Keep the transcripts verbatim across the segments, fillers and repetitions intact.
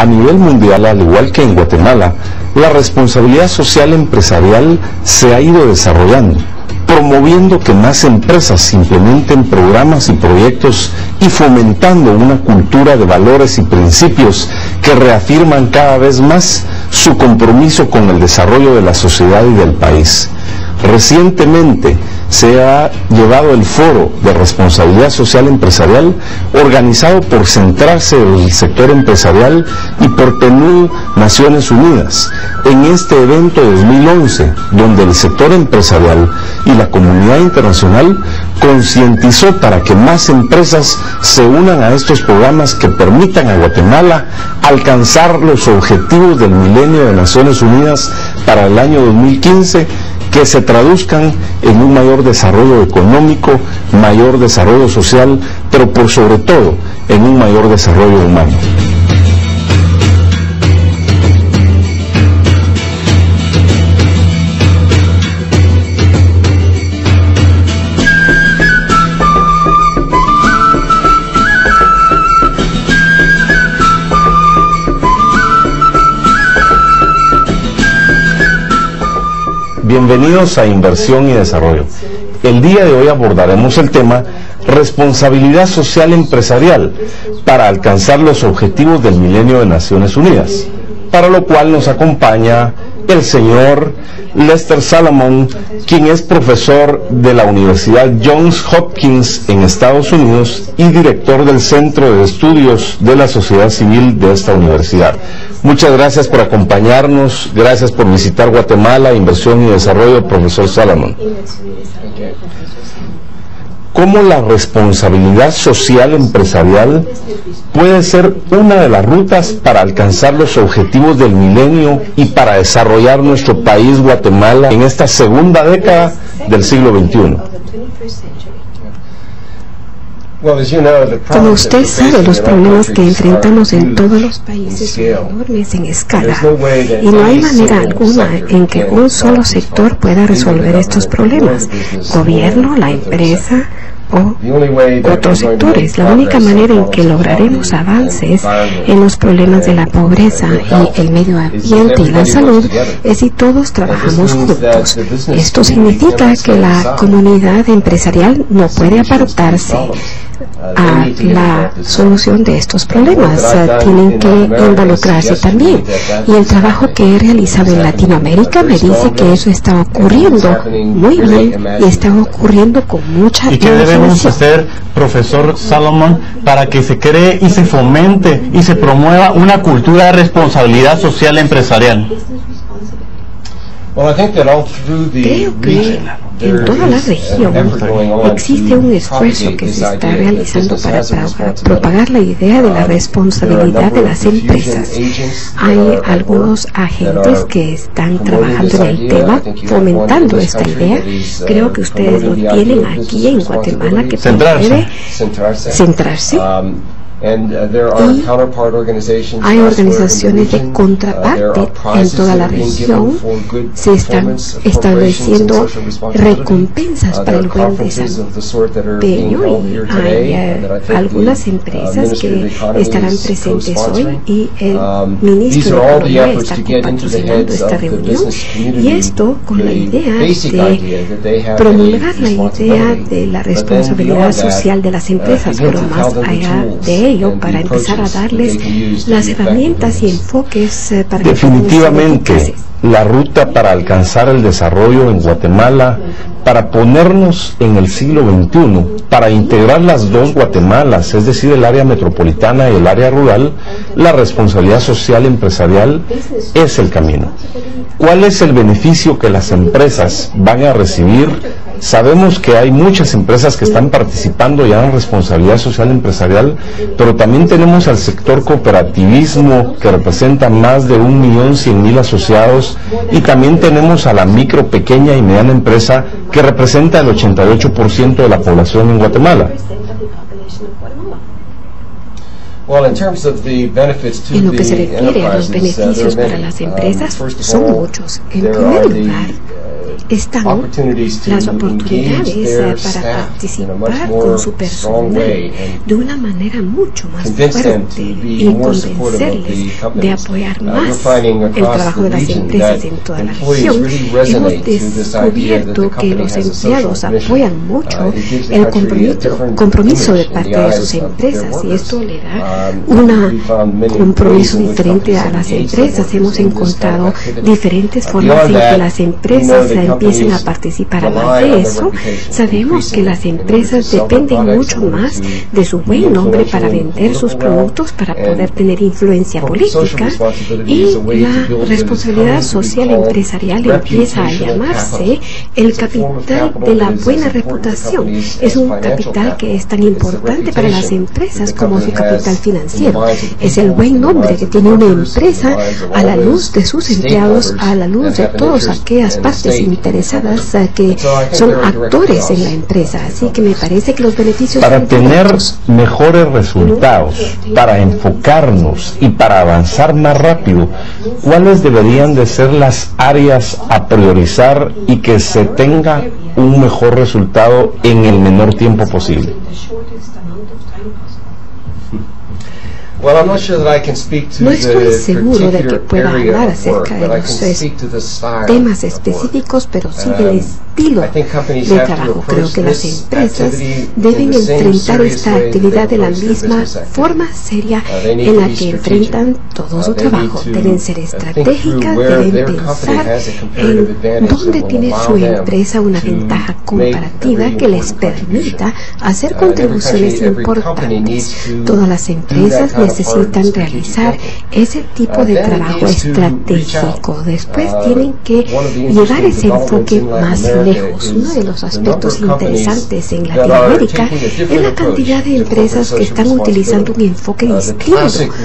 nivel mundial, al igual que en Guatemala, la responsabilidad social empresarial se ha ido desarrollando, promoviendo que más empresas implementen programas y proyectos y fomentando una cultura de valores y principios que reafirman cada vez más su compromiso con el desarrollo de la sociedad y del país. Recientemente se ha llevado el Foro de Responsabilidad Social Empresarial, organizado por Centrarse del Sector Empresarial y por P N U D, Naciones Unidas, en este evento dos mil once, donde el sector empresarial y la comunidad internacional concientizó para que más empresas se unan a estos programas que permitan a Guatemala alcanzar los objetivos del Milenio de Naciones Unidas para el año dos mil quince, que se traduzcan en un mayor desarrollo económico, mayor desarrollo social, pero por sobre todo en un mayor desarrollo humano. Bienvenidos a Inversión y Desarrollo. El día de hoy abordaremos el tema responsabilidad social empresarial para alcanzar los objetivos del Milenio de Naciones Unidas, para lo cual nos acompaña el señor Lester Salomon, quien es profesor de la Universidad Johns Hopkins en Estados Unidos y director del Centro de Estudios de la Sociedad Civil de esta universidad. Muchas gracias por acompañarnos, gracias por visitar Guatemala, Inversión y Desarrollo, profesor Salomon. ¿Cómo la responsabilidad social empresarial puede ser una de las rutas para alcanzar los objetivos del milenio y para desarrollar nuestro país, Guatemala, en esta segunda década del siglo veintiuno? Como usted sabe, los problemas que enfrentamos en todos los países son enormes en escala y no hay manera alguna en que un solo sector pueda resolver estos problemas, gobierno, la empresa o otros sectores. La única manera en que lograremos avances en los problemas de la pobreza y el medio ambiente y la salud es si todos trabajamos juntos. Esto significa que la comunidad empresarial no puede apartarse a la solución de estos problemas. Tienen que involucrarse también. Y el trabajo que he realizado en Latinoamérica me dice que eso está ocurriendo muy bien y está ocurriendo con mucha ¿Y qué debemos hacer, profesor Salomon, para que se cree y se fomente y se promueva una cultura de responsabilidad social empresarial? Creo que en toda la región existe un esfuerzo que se está realizando para propagar la idea de la responsabilidad de las empresas. Hay algunos agentes que están trabajando en el tema, fomentando esta idea. Creo que ustedes lo tienen aquí en Guatemala, que puede centrarse. Y hay organizaciones de contraparte en toda la región. Se están estableciendo recompensas para el buen desempeño y hay eh, algunas empresas que estarán presentes hoy y el ministro de Economía está patrocinando esta reunión, y esto con la idea de promulgar la idea de la responsabilidad social de las empresas, pero más allá de ello, para empezar a darles las herramientas y enfoques eh, para definitivamente la ruta para alcanzar el desarrollo en Guatemala, para ponernos en el siglo veintiuno, para integrar las dos Guatemalas, es decir, el área metropolitana y el área rural. La responsabilidad social empresarial es el camino. ¿Cuál es el beneficio que las empresas van a recibir? Sabemos que hay muchas empresas que están participando ya en responsabilidad social empresarial, pero también tenemos al sector cooperativismo, que representa más de un millón cien mil asociados, y también tenemos a la micro, pequeña y mediana empresa, que representa el ochenta y ocho por ciento de la población en Guatemala. En lo que se refiere a los beneficios para las empresas, son muchos. En primer lugar, están las oportunidades para participar con su personal de una manera mucho más fuerte y convencerles de apoyar más el trabajo de las empresas en toda la región. Hemos descubierto que los empleados apoyan mucho el compromiso, compromiso de parte de sus empresas, y esto le da un compromiso diferente a las empresas. Hemos encontrado diferentes formas en que las empresas empiecen a participar. Además de eso, sabemos que las empresas dependen mucho más de su buen nombre para vender sus productos, para poder tener influencia política, y la responsabilidad social empresarial empieza a llamarse el capital de la buena reputación. Es un capital que es tan importante para las empresas como su capital financiero. Es el buen nombre que tiene una empresa a la luz de sus empleados, a la luz de todas aquellas partes interesadas que son actores en la empresa. Así que me parece que los beneficios... Para tener mejores resultados, para enfocarnos y para avanzar más rápido, ¿cuáles deberían de ser las áreas a priorizar y que se tenga un mejor resultado en el menor tiempo posible? No estoy seguro de que pueda hablar acerca de los temas específicos, pero sí del estilo de trabajo. Creo que las empresas deben enfrentar esta actividad de la misma forma seria en la que enfrentan todo su trabajo. Deben ser estratégicas, deben pensar en dónde tiene su empresa una ventaja comparativa que les permita hacer contribuciones importantes. Todas las empresas necesitan realizar ese tipo de trabajo estratégico. Después tienen que llevar ese enfoque más lejos. Uno de los aspectos interesantes en Latinoamérica es la cantidad de empresas que están utilizando un enfoque distinto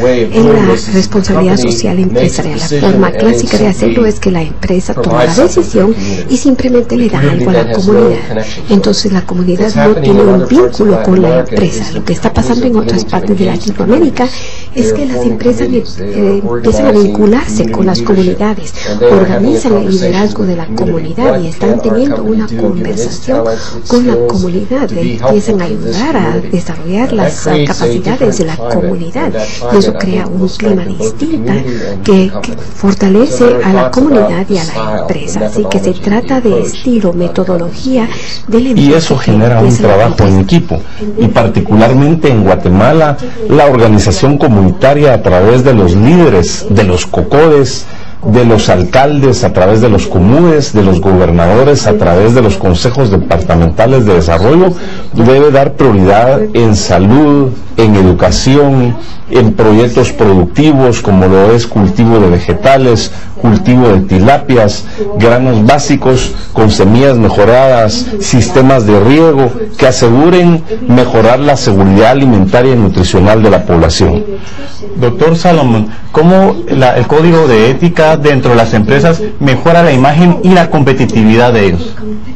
en la responsabilidad social empresarial. La forma clásica de hacerlo es que la empresa toma la decisión y simplemente le da algo a la comunidad. Entonces la comunidad no tiene un vínculo con la empresa. Lo que está pasando en otras partes de Latinoamérica es que las empresas eh, empiezan a vincularse con las comunidades, organizan el liderazgo de la comunidad y están teniendo una conversación con la comunidad, empiezan a ayudar a desarrollar las uh, capacidades de la comunidad, y eso crea un clima distinto que, que fortalece a la comunidad y a la empresa. Así que se trata de estilo, metodología del enfoque. Y eso genera un trabajo en equipo, y particularmente en Guatemala, la organización comunitaria a través de los líderes, de los COCODES, de los alcaldes a través de los comunes, de los gobernadores a través de los consejos departamentales de desarrollo, debe dar prioridad en salud, en educación, en proyectos productivos como lo es cultivo de vegetales, cultivo de tilapias, granos básicos con semillas mejoradas, sistemas de riego que aseguren mejorar la seguridad alimentaria y nutricional de la población. Doctor Salomon, ¿cómo la, el código de ética dentro de las empresas mejora la imagen y la competitividad de ellos?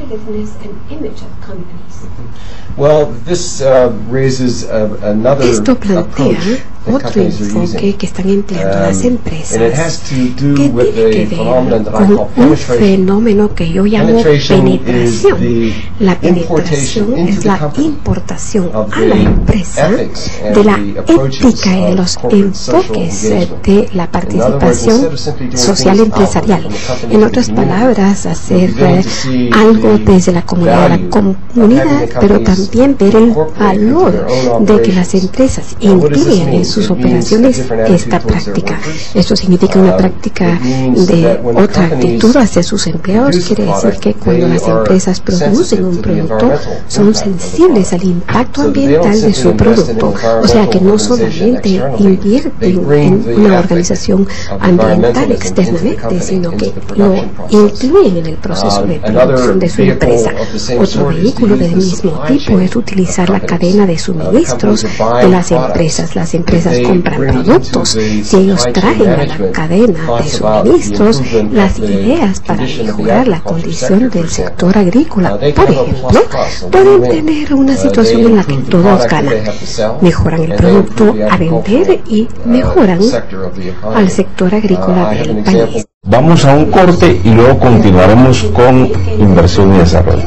Esto plantea otro enfoque que están empleando las empresas, que tiene que ver con un fenómeno que yo llamo penetración. La penetración es la importación a la empresa de la ética y de los enfoques de la participación social empresarial. En otras palabras, hacer algo desde la comunidad a la comunidad, pero también ver el valor de que las empresas incluyan en sus operaciones esta práctica. Esto significa una práctica de otra actitud hacia sus empleados. Quiere decir que cuando las empresas producen un producto, son sensibles al impacto ambiental de su producto. O sea que no solamente invierten en una organización ambiental externamente, sino que lo incluyen en el proceso de producción de su empresa. Otro vehículo del mismo tipo es utilizar la cadena de suministros de las empresas. Las empresas empresas compran productos, si ellos traen a la cadena de suministros las ideas para mejorar la condición del sector agrícola, por ejemplo, pueden tener una situación en la que todos ganan. Mejoran el producto a vender y mejoran al sector agrícola del país. Vamos a un corte y luego continuaremos con inversión y desarrollo.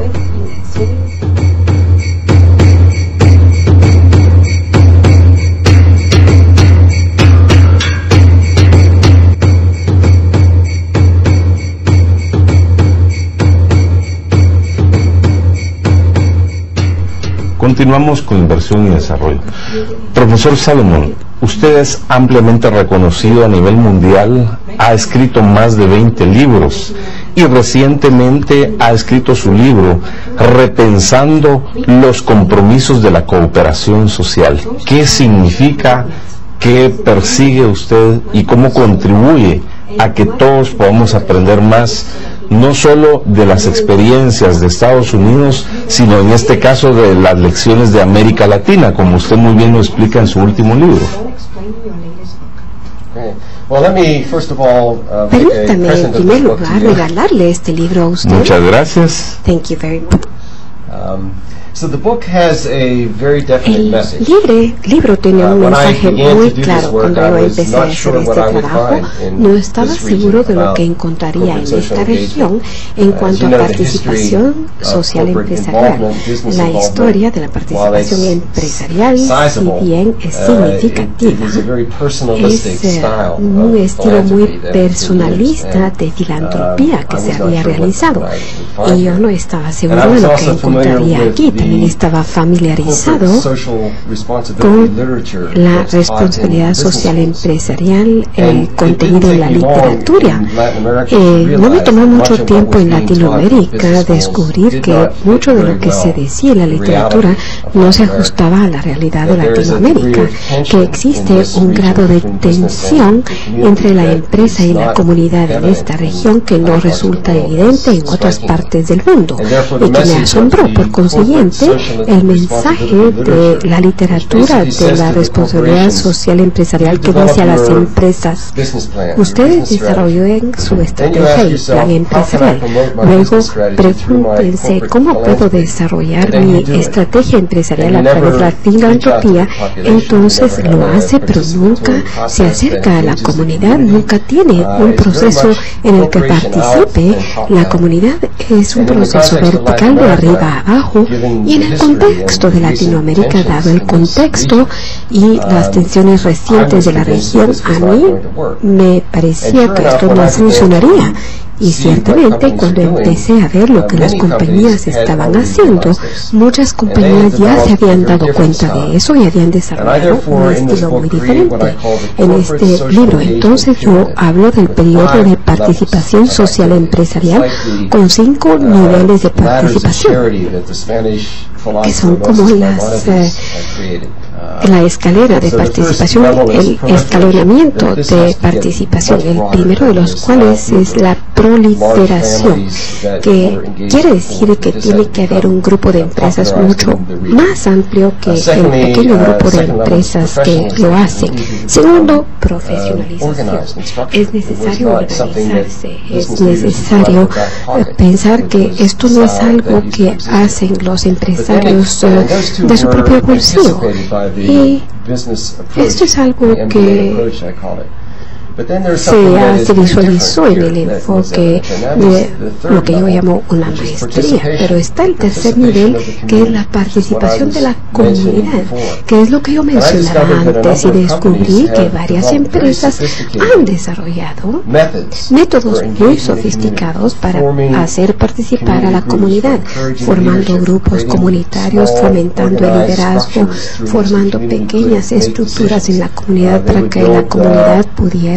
Continuamos con inversión y desarrollo. Profesor Salomón, usted es ampliamente reconocido a nivel mundial, ha escrito más de veinte libros y recientemente ha escrito su libro Repensando los compromisos de la cooperación social. ¿Qué significa, qué persigue usted y cómo contribuye a que todos podamos aprender más, no solo de las experiencias de Estados Unidos, sino en este caso de las lecciones de América Latina, como usted muy bien lo explica en su último libro? Permítame, en primer lugar, regalarle este libro a usted. Muchas gracias. Thank you very much. So the book has a very definite message. El libre, libro tiene un mensaje muy claro. Cuando yo empecé a hacer este trabajo, no estaba seguro de lo que encontraría en esta región en cuanto a participación social empresarial. La historia de la participación empresarial, si bien es significativa, es un estilo muy personalista de filantropía que se había realizado. Y yo no estaba seguro de lo que encontraría aquí. También estaba familiarizado con la responsabilidad social empresarial eh, contenido en la literatura. Eh, no me tomó mucho tiempo en Latinoamérica descubrir que mucho de lo que se decía en la literatura no se ajustaba a la realidad de Latinoamérica, que existe un grado de tensión entre la empresa y la comunidad en esta región que no resulta evidente en otras partes del mundo y que me asombró. Por consiguiente, el mensaje de la literatura de la responsabilidad social empresarial que dice a las empresas: ustedes desarrollen su estrategia y plan empresarial. Luego pregúntense cómo puedo desarrollar mi estrategia empresarial a través de la filantropía. Entonces lo hace, pero nunca se acerca a la comunidad, nunca tiene un proceso en el que participe. La comunidad es un proceso vertical de arriba a abajo. Y en el contexto de Latinoamérica, dado el contexto y las tensiones recientes de la región, a mí me parecía que esto no funcionaría. Y ciertamente cuando empecé a ver lo que las compañías estaban haciendo, muchas compañías ya se habían dado cuenta de eso y habían desarrollado un estilo muy diferente. En este libro entonces yo hablo del periodo de participación social empresarial con cinco niveles de participación, que son como las eh, la escalera de participación, el escalonamiento de participación, el primero de los cuales es la proliferación, que quiere decir que tiene que haber un grupo de empresas mucho más amplio que el pequeño grupo de empresas que lo hacen. Segundo, profesionalización. Es necesario organizarse, es necesario pensar que esto no es algo que hacen los empresarios uh, de su propio bolsillo. Y esto es algo que se, se visualizó en el enfoque de lo que yo llamo una maestría, pero está el tercer nivel, que es la participación de la comunidad, que es lo que yo mencionaba antes, y descubrí que varias empresas han desarrollado métodos muy sofisticados para hacer participar a la comunidad, formando grupos comunitarios, fomentando el liderazgo, formando pequeñas estructuras en la comunidad para que la comunidad pudiera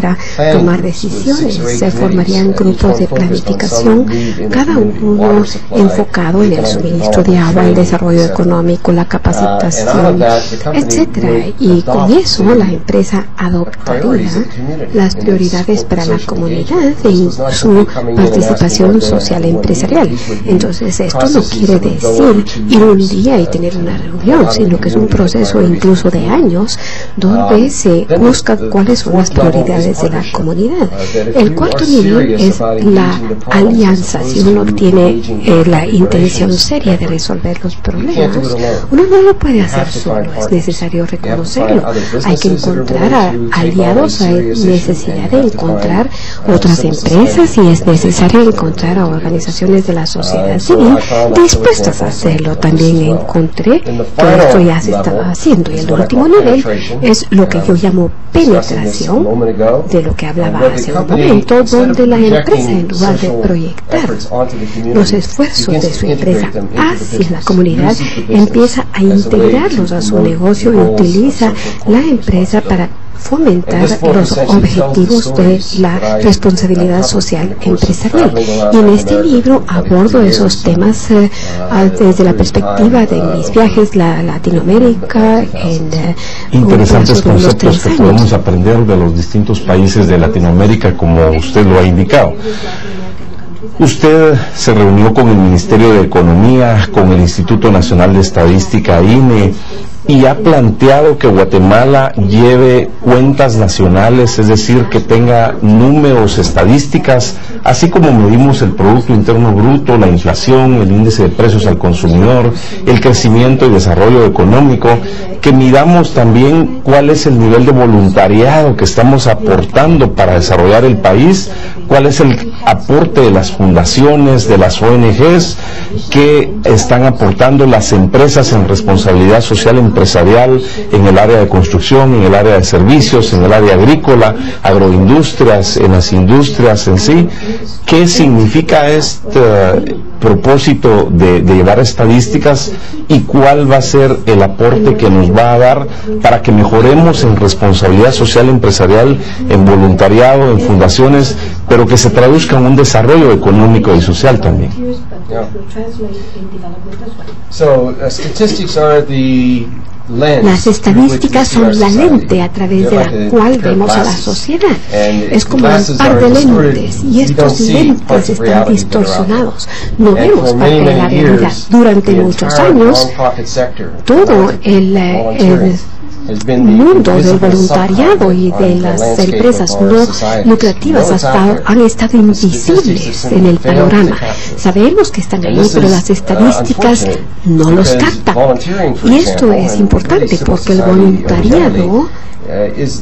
para tomar decisiones. Se formarían grupos de planificación, cada uno enfocado en el suministro de agua, el desarrollo económico, la capacitación, etcétera. Y con eso la empresa adoptaría las prioridades para la comunidad en su participación social empresarial. Entonces, esto no quiere decir ir un día y tener una reunión, sino que es un proceso incluso de años donde se busca cuáles son las prioridades de la comunidad. El cuarto nivel es la alianza. Si uno tiene eh, la intención seria de resolver los problemas, uno no lo puede hacer solo, es necesario reconocerlo. Hay que encontrar a aliados, hay necesidad de encontrar otras empresas y es necesario encontrar a organizaciones de la sociedad civil dispuestas a hacerlo. También encontré que esto ya se estaba haciendo. Y el último nivel es lo que yo llamo penetración, de lo que hablaba hace un momento, donde la empresa, en lugar de proyectar los esfuerzos de su empresa hacia la comunidad, empieza a integrarlos a su negocio y utiliza la empresa para fomentar los objetivos de la responsabilidad social empresarial. Y en este libro abordo esos temas eh, desde la perspectiva de mis viajes a Latinoamérica en eh, interesantes conceptos que podemos aprender de los distintos países de Latinoamérica, como usted lo ha indicado. Usted se reunió con el Ministerio de Economía, con el Instituto Nacional de Estadística, I N E, y ha planteado que Guatemala lleve cuentas nacionales, es decir, que tenga números, estadísticas, así como medimos el Producto Interno Bruto, la inflación, el índice de precios al consumidor, el crecimiento y desarrollo económico, que midamos también cuál es el nivel de voluntariado que estamos aportando para desarrollar el país, cuál es el aporte de las fundaciones, de las O N Ges, que están aportando las empresas en responsabilidad social empresarial en el área de construcción, en el área de servicios, en el área agrícola, agroindustrias, en las industrias en sí. ¿Qué significa este propósito de, de llevar estadísticas y cuál va a ser el aporte que nos va a dar para que mejoremos en responsabilidad social empresarial, en voluntariado, en fundaciones, pero que se traduzca en un desarrollo económico y social también? Yeah. So, uh, statistics are the Las estadísticas son la lente a través de la cual vemos a la sociedad. Es como un par de lentes y estos lentes están distorsionados. No vemos parte de la realidad. Durante muchos años, todo el, el mundo del voluntariado y de las empresas no lucrativas hasta han estado invisibles en el panorama. Sabemos que están ahí, pero las estadísticas no los captan. Y esto es importante porque el voluntariado es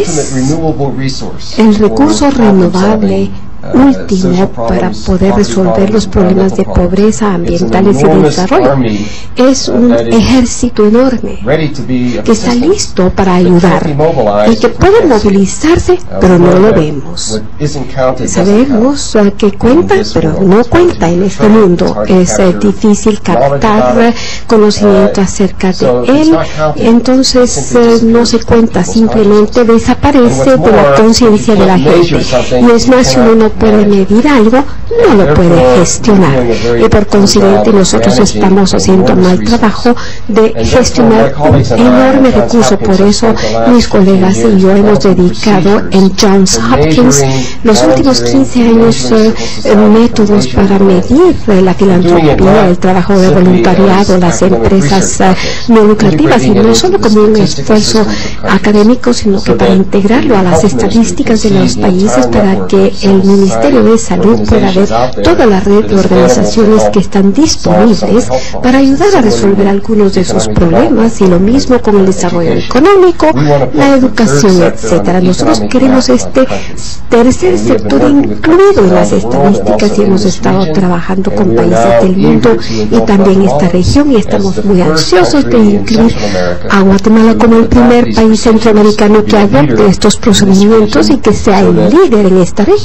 el recurso renovable último para poder resolver los problemas de pobreza ambientales y de desarrollo. Es un ejército enorme que está listo para ayudar y que puede movilizarse, pero no lo vemos. Sabemos que cuenta, pero no cuenta en este mundo. Es eh, difícil captar conocimiento acerca de él, entonces eh, no se cuenta, simplemente desaparece de la conciencia de la gente. Y es más, si uno no puede medir algo, no lo puede gestionar. Y por consiguiente nosotros estamos haciendo un mal trabajo de gestionar un enorme recurso. Por eso mis colegas y yo hemos dedicado en Johns Hopkins los últimos quince años eh, métodos para medir eh, la filantropía, el trabajo de voluntariado, las empresas eh, no lucrativas, y no solo como un esfuerzo académico, sino que para integrarlo a las estadísticas de los países para que el Ministerio de Salud pueda ver toda la red de organizaciones que están disponibles para ayudar a resolver algunos de sus problemas, y lo mismo con el desarrollo económico, la educación, etcétera. Nosotros queremos este tercer sector incluido en las estadísticas y hemos estado trabajando con países del mundo y también esta región, y estamos muy ansiosos de incluir a Guatemala como el primer país centroamericano que adopte estos procedimientos y que sea el líder en esta región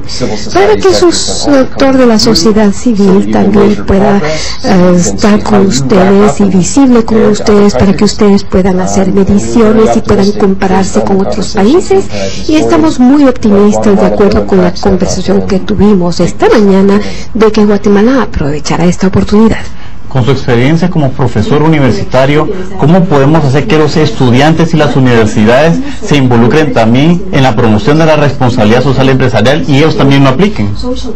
para que su sector de la sociedad civil también pueda uh, estar con ustedes y visible con ustedes, para que ustedes puedan hacer mediciones y puedan compararse con otros países. Y estamos muy optimistas, de acuerdo con la conversación que tuvimos esta mañana, de que Guatemala aprovechará esta oportunidad. Con su experiencia como profesor universitario, ¿cómo podemos hacer que los estudiantes y las universidades se involucren también en la promoción de la responsabilidad social empresarial y ellos también lo apliquen?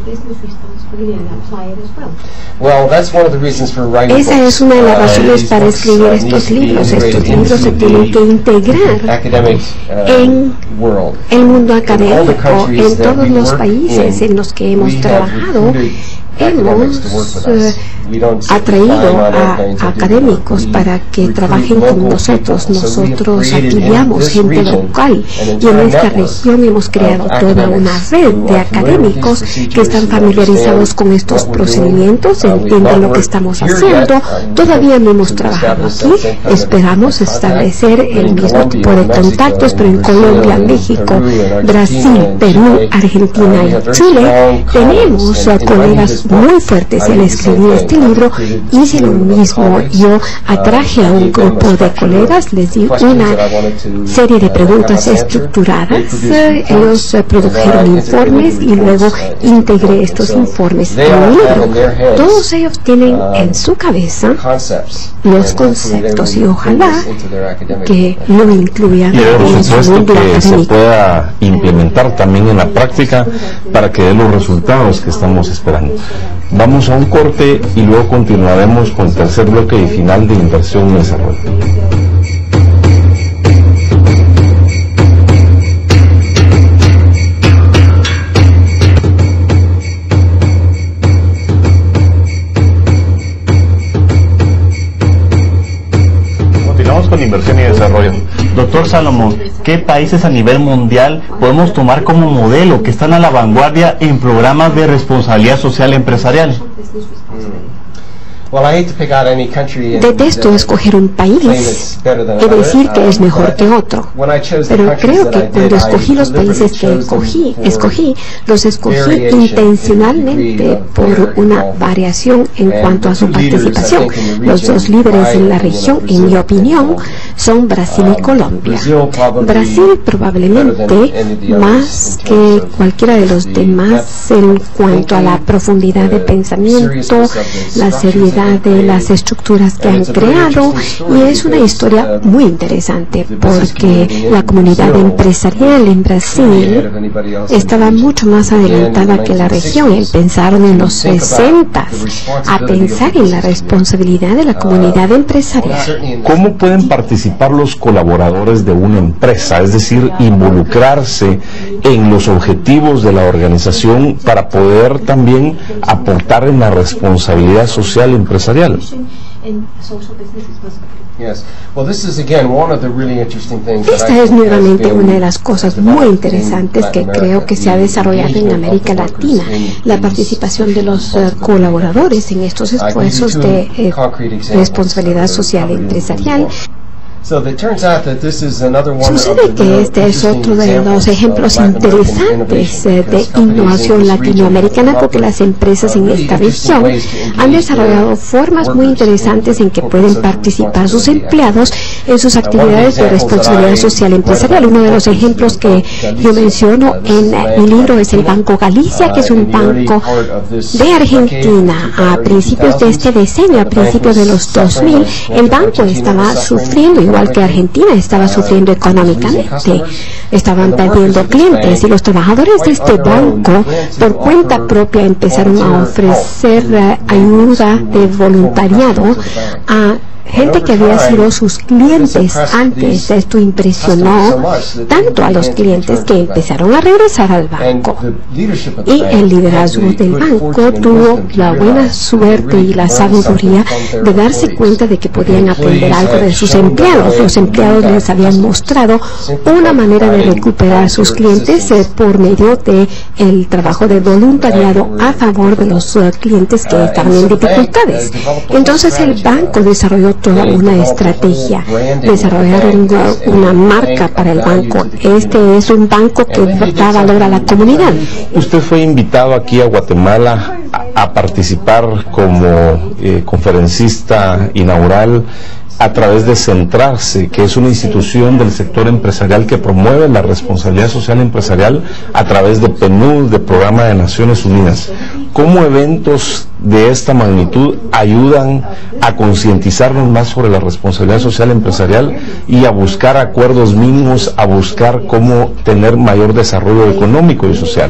Esa es una de las razones para escribir estos libros. Estos libros se tienen que integrar en el mundo académico, en todos los países en los que hemos trabajado. Hemos uh, atraído a, a académicos para que trabajen con nosotros. Nosotros afiliamos gente local y en esta región hemos creado toda una red de académicos que están familiarizados con estos procedimientos, entienden lo que estamos haciendo. Todavía no hemos trabajado aquí. Esperamos establecer el mismo tipo de contactos, pero en Colombia, México, Brasil, Perú, Argentina y Chile tenemos uh, colegas muy fuertes al escribir este libro. Hice lo mismo, yo atraje a un grupo de colegas, les di una serie de preguntas estructuradas, ellos uh, produjeron informes y luego integré estos informes en el libro. Todos ellos tienen en su cabeza los conceptos y ojalá que lo incluyan en su mundo académico. Que se pueda implementar también en la práctica para que dé los resultados que estamos esperando. Vamos a un corte y luego continuaremos con el tercer bloque y final de Inversión y Desarrollo. Continuamos con Inversión y Desarrollo. Doctor Salomón, ¿qué países a nivel mundial podemos tomar como modelo que están a la vanguardia en programas de responsabilidad social empresarial? Detesto escoger un país y decir que es mejor que otro, pero creo que cuando escogí los países que escogí, escogí los escogí intencionalmente por una variación en cuanto a su participación. Los dos líderes en la región, en mi opinión, son Brasil y Colombia. Brasil probablemente más que cualquiera de los demás en cuanto a la profundidad de pensamiento, la seriedad de las estructuras que han creado, y es una historia muy interesante porque la comunidad empresarial en Brasil estaba mucho más adelantada que la región. Empezaron en los sesenta a pensar en la responsabilidad de la comunidad empresarial. ¿Cómo pueden participar los colaboradores de una empresa, es decir, involucrarse en los objetivos de la organización para poder también aportar en la responsabilidad social empresarial? Esta es nuevamente una de las cosas muy interesantes que creo que se ha desarrollado en América Latina, la participación de los uh, colaboradores en estos esfuerzos de eh, responsabilidad social empresarial. Sucede que este es otro de los ejemplos interesantes eh, de innovación latinoamericana, porque las empresas en esta región han desarrollado formas muy interesantes en que pueden participar sus empleados en sus actividades de responsabilidad social empresarial. Uno de los ejemplos que yo menciono en mi libro es el Banco Galicia, que es un banco de Argentina. A principios de este decenio, a principios de los dos mil, el banco estaba sufriendo, igual que Argentina estaba sufriendo económicamente, estaban perdiendo clientes, y los trabajadores de este banco por cuenta propia empezaron a ofrecer uh, ayuda de voluntariado a gente que había sido sus clientes antes. Esto impresionó tanto a los clientes que empezaron a regresar al banco, y el liderazgo del banco tuvo la buena suerte y la sabiduría de darse cuenta de que podían aprender algo de sus empleados. Los empleados les habían mostrado una manera de recuperar sus clientes eh, por medio de el trabajo de voluntariado a favor de los uh, clientes que estaban en dificultades. Entonces el banco desarrolló toda una estrategia, desarrollar una, una marca para el banco. Este es un banco que da valor a la comunidad. Usted fue invitado aquí a Guatemala a, a participar como eh, conferencista inaugural a través de Centrarse, que es una institución del sector empresarial que promueve la responsabilidad social empresarial a través de P N U D, de Programa de Naciones Unidas. ¿Cómo eventos de esta magnitud ayudan a concientizarnos más sobre la responsabilidad social empresarial y a buscar acuerdos mínimos, a buscar cómo tener mayor desarrollo económico y social?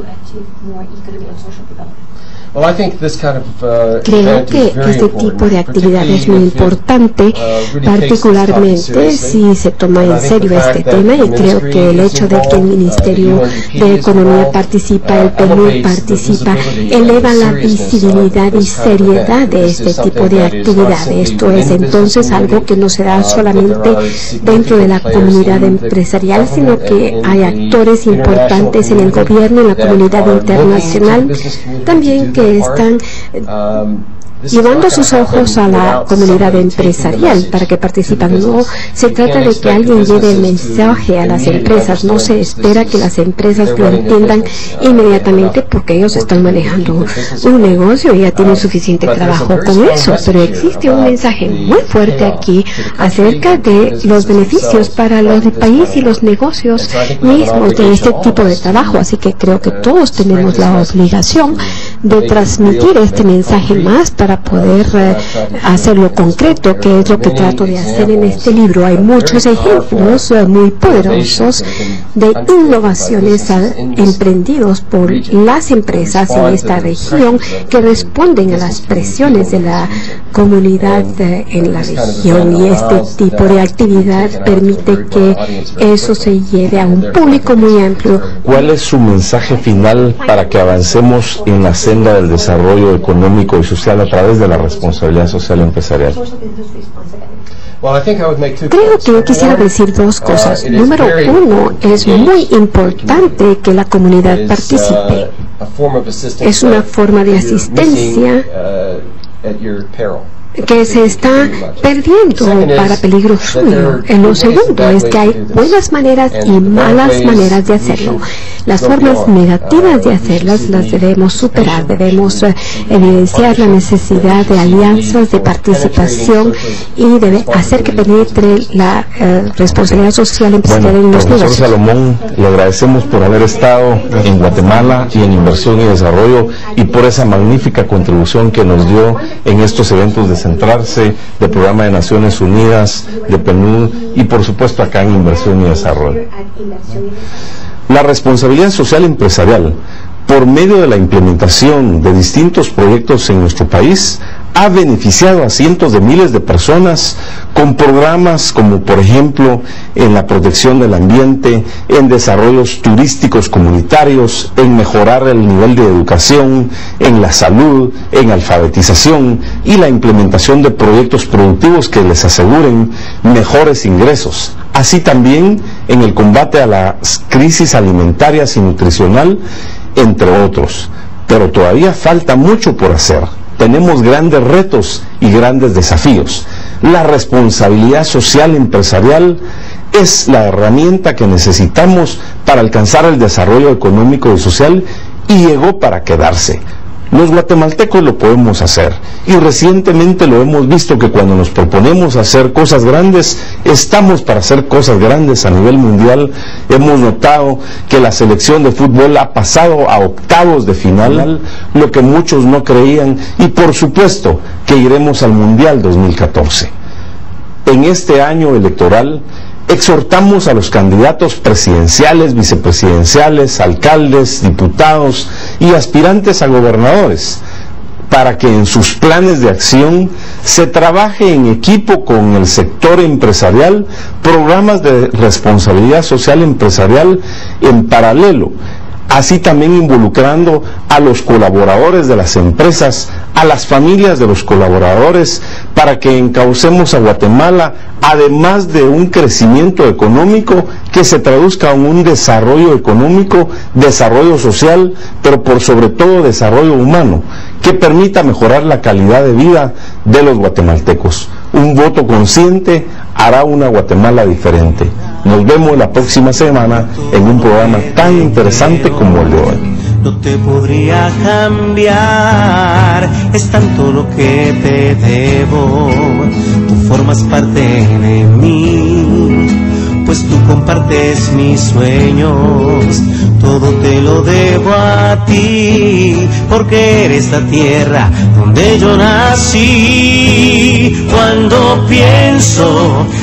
Creo que este tipo de actividad es muy importante, particularmente si se toma en serio este tema, y creo que el hecho de que el Ministerio de Economía participa, el P N U D participa, eleva la visibilidad y seriedad de este tipo de actividad. Esto es entonces algo que no se da solamente dentro de la comunidad empresarial, sino que hay actores importantes en el gobierno, en la comunidad internacional, también que están llevando sus ojos a la comunidad empresarial para que participen. No se trata de que alguien lleve el mensaje a las empresas, no se espera que las empresas lo entiendan inmediatamente porque ellos están manejando un negocio y ya tienen suficiente trabajo con eso, pero existe un mensaje muy fuerte aquí acerca de los beneficios para el país y los negocios mismos de este tipo de trabajo, así que creo que todos tenemos la obligación de transmitir este mensaje más para poder eh, hacerlo concreto, que es lo que trato de hacer en este libro. Hay muchos ejemplos eh, muy poderosos de innovaciones eh, emprendidos por las empresas en esta región que responden a las presiones de la comunidad eh, en la región, y este tipo de actividad permite que eso se lleve a un público muy amplio. ¿Cuál es su mensaje final para que avancemos en la senda del desarrollo económico y social a través de la responsabilidad social empresarial? Creo que yo quisiera decir dos cosas. Número uno, es muy importante que la comunidad participe. Es una forma de asistencia que se está perdiendo para peligro suyo. En lo segundo es que hay buenas maneras y malas maneras de hacerlo. Las formas negativas de hacerlas las debemos superar, debemos eh, evidenciar la necesidad de alianzas, de participación, y debe hacer que penetre la eh, responsabilidad social empresarial bueno, en los profesor negocios. Salomón, le agradecemos por haber estado en Guatemala y en Inversión y Desarrollo, y por esa magnífica contribución que nos dio en estos eventos de Centrarse, de Programa de Naciones Unidas, de P N U D y por supuesto acá en Inversión y Desarrollo. La responsabilidad social empresarial, por medio de la implementación de distintos proyectos en nuestro país, ha beneficiado a cientos de miles de personas con programas como, por ejemplo, en la protección del ambiente, en desarrollos turísticos comunitarios, en mejorar el nivel de educación, en la salud, en alfabetización y la implementación de proyectos productivos que les aseguren mejores ingresos. Así también en el combate a las crisis alimentarias y nutricional, entre otros. Pero todavía falta mucho por hacer. Tenemos grandes retos y grandes desafíos. La responsabilidad social empresarial es la herramienta que necesitamos para alcanzar el desarrollo económico y social, y llegó para quedarse. Los guatemaltecos lo podemos hacer, y recientemente lo hemos visto que cuando nos proponemos hacer cosas grandes, estamos para hacer cosas grandes a nivel mundial. Hemos notado que la selección de fútbol ha pasado a octavos de final, lo que muchos no creían, y por supuesto que iremos al Mundial dos mil catorce. En este año electoral, exhortamos a los candidatos presidenciales, vicepresidenciales, alcaldes, diputados y aspirantes a gobernadores para que en sus planes de acción se trabaje en equipo con el sector empresarial programas de responsabilidad social empresarial en paralelo, así también involucrando a los colaboradores de las empresas, a las familias de los colaboradores, para que encaucemos a Guatemala, además de un crecimiento económico que se traduzca en un desarrollo económico, desarrollo social, pero por sobre todo desarrollo humano, que permita mejorar la calidad de vida de los guatemaltecos. Un voto consciente hará una Guatemala diferente. Nos vemos la próxima semana en un programa tan interesante como el de hoy. No te podría cambiar, es tanto lo que te debo. Tú formas parte de mí, pues tú compartes mis sueños. Todo te lo debo a ti, porque eres la tierra donde yo nací. Cuando pienso